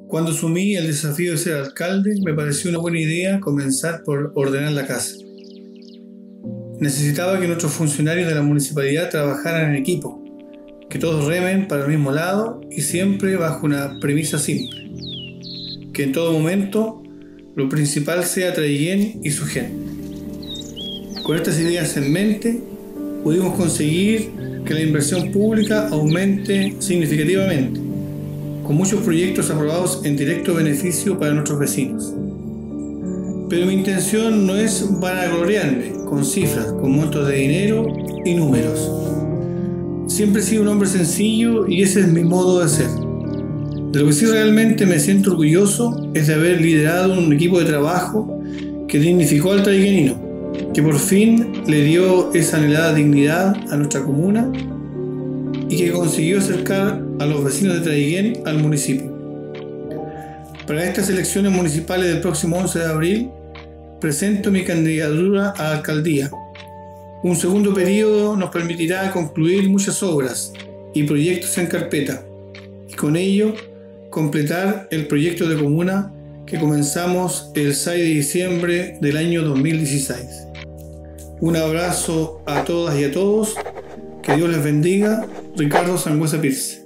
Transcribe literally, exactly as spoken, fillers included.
Cuando asumí el desafío de ser alcalde, me pareció una buena idea comenzar por ordenar la casa. Necesitaba que nuestros funcionarios de la municipalidad trabajaran en equipo, que todos remen para el mismo lado y siempre bajo una premisa simple: que en todo momento lo principal sea Traiguén y su gente. Con estas ideas en mente, pudimos conseguir que la inversión pública aumente significativamente, con muchos proyectos aprobados en directo beneficio para nuestros vecinos. Pero mi intención no es vanagloriarme con cifras, con montos de dinero y números. Siempre he sido un hombre sencillo y ese es mi modo de ser. De lo que sí realmente me siento orgulloso es de haber liderado un equipo de trabajo que dignificó al traiguenino, que por fin le dio esa anhelada dignidad a nuestra comuna y que consiguió acercar a los vecinos de Traiguén al municipio. Para estas elecciones municipales del próximo once de abril, presento mi candidatura a la alcaldía. Un segundo periodo nos permitirá concluir muchas obras y proyectos en carpeta, y con ello completar el proyecto de comuna que comenzamos el seis de diciembre del año dos mil dieciséis. Un abrazo a todas y a todos. Que Dios les bendiga. Ricardo Sangüesa Pirce.